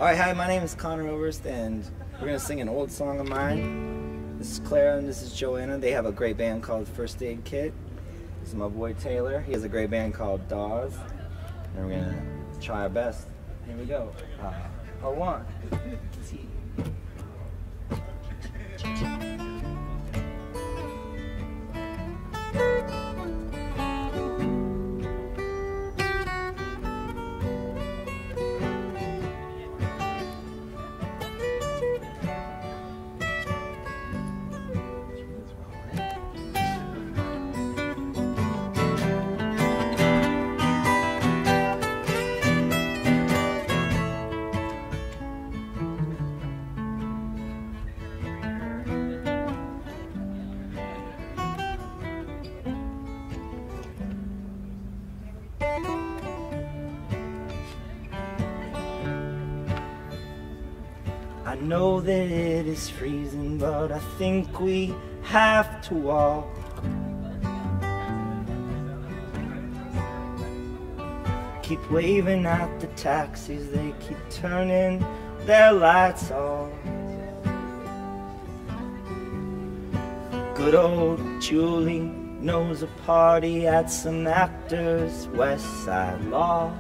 Alright, hi, my name is Connor Oberst, and we're going to sing an old song of mine. This is Clara and this is Joanna. They have a great band called First Aid Kit. This is my boy Taylor. He has a great band called Dawes. And we're going to try our best. Here we go. Part one. I know that it is freezing, but I think we have to walk. Keep waving at the taxis, they keep turning their lights off. Good old Julie knows a party at some actor's West Side Law.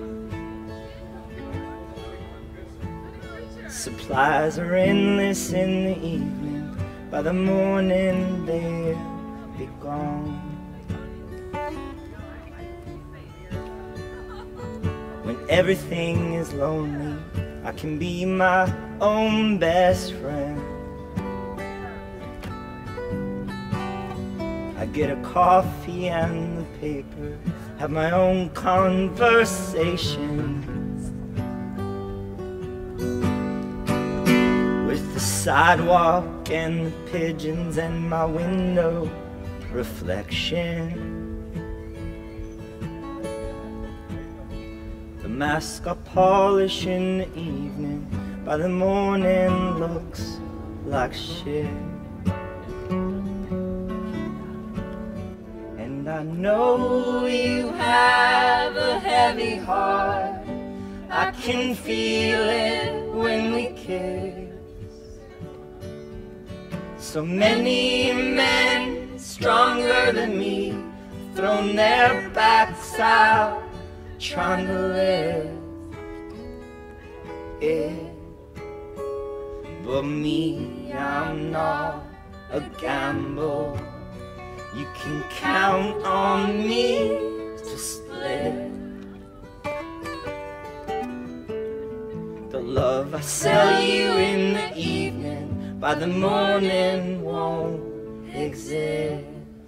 Supplies are endless in the evening, by the morning they'll be gone. When everything is lonely, I can be my own best friend. I get a coffee and the paper, have my own conversations. The sidewalk and the pigeons and my window reflection. The mask I polish in the evening, by the morning looks like shit. And I know you have a heavy heart, I can feel it when we kiss. So many men, stronger than me, thrown their backs out, trying to live it. But me, I'm not a gamble. You can count on me to split the love I sell you in the evening, by the morning won't exist.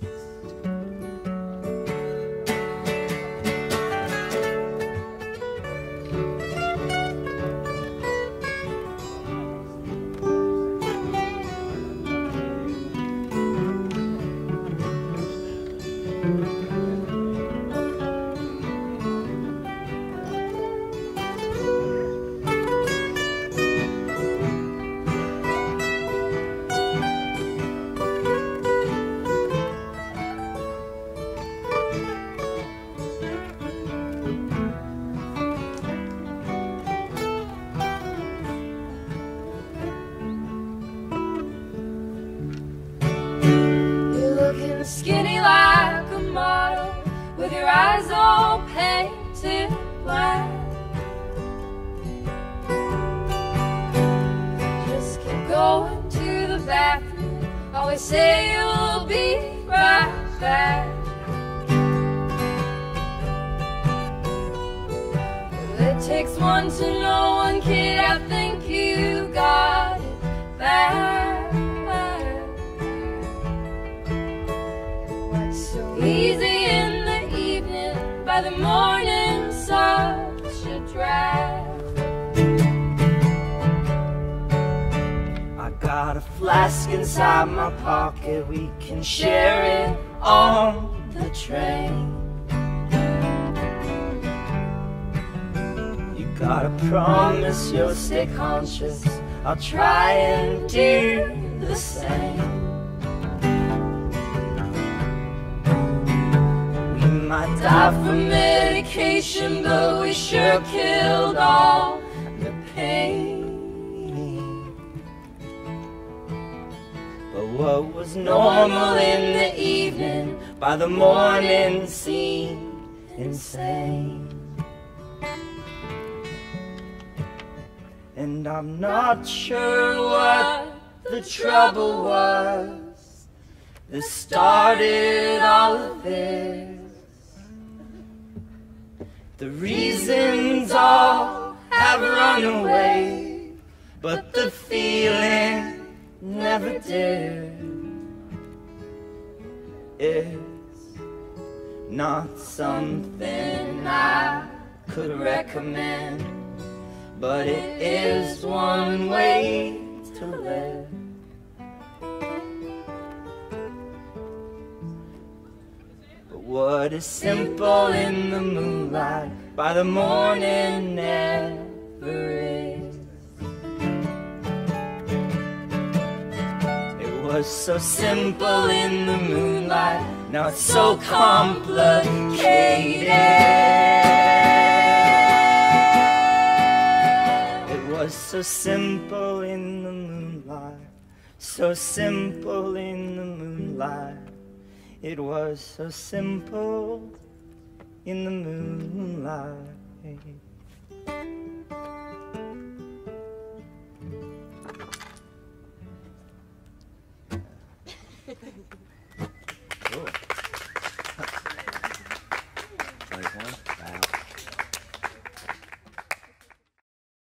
Skinny like a model, with your eyes all painted black. Just keep going to the bathroom, always say you'll be right back. Well, it takes one to know one, kid, I think you got it back. Easy in the evening, by the morning such a drag. I got a flask inside my pocket, we can share it on the train. You gotta promise you'll stay conscious, I'll try and do the same. might die from medication, but we sure killed all the pain. what was normal in the evening by the morning seemed insane. And I'm not sure what the trouble was that started all of this. The reasons all have run away, but the feeling never did. It's not something I could recommend, but it is one way to live. But what is simple in the moonlight by the morning never is. It was so simple in the moonlight, now it's so complicated. It was so simple in the moonlight, so simple in the moonlight. It was so simple in the moonlight.